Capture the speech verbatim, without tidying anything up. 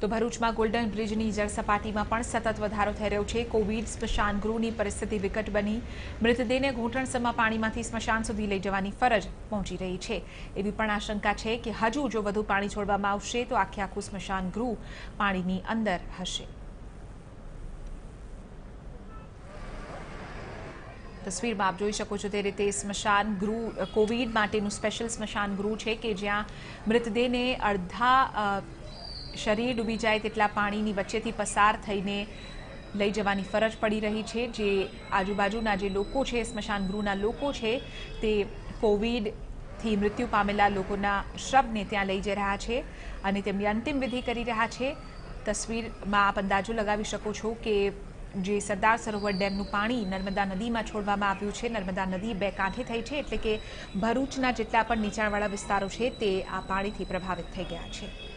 તો ભરૂચમાં ગોલ્ડન બ્રિજની જળસપાટીમાં પણ સતત વધારો થઈ રહ્યો છે। કોવિડ સ્મશાન ગૃહની પરિસ્થિતિ વિકટ બની મૃતદેહને ઘૂંટણસમાં પાણીમાંથી સ્મશાન સુધી લઈ જવાની ફરજ પહોંચી રહી છે। એવી પણ આશંકા છે કે હજુ જો વધુ પાણી છોડવામાં આવશે તો આખે આખું સ્મશાન ગૃહ પાણીની અંદર હશે। તસવીરમાં આપ જોઈ શકો છો તે રીતે સ્મશાન ગૃહ કોવિડ માટેનું સ્પેશિયલ સ્મશાન ગૃહ છે કે જ્યાં મૃતદેહને અડધા શરીર ડૂબી જાય તેટલા પાણીની વચ્ચેથી પસાર થઈને લઈ જવાની ફરજ પડી રહી છે। જે આજુબાજુના જે લોકો છે સ્મશાન ગૃહના લોકો છે તે કોવિડથી મૃત્યુ પામેલા લોકોના શબને ત્યાં લઈ જઈ રહ્યા છે અને તેમની અંતિમ વિધિ કરી રહ્યા છે। તસવીરમાં આપ અંદાજો લગાવી શકો છો કે જે સરદાર સરોવર ડેમનું પાણી નર્મદા નદીમાં છોડવામાં આવ્યું છે। નર્મદા નદી બે કાંઠે થઈ છે એટલે કે ભરૂચના જેટલા પણ નીચાણવાળા વિસ્તારો છે તે આ પાણીથી પ્રભાવિત થઈ ગયા છે।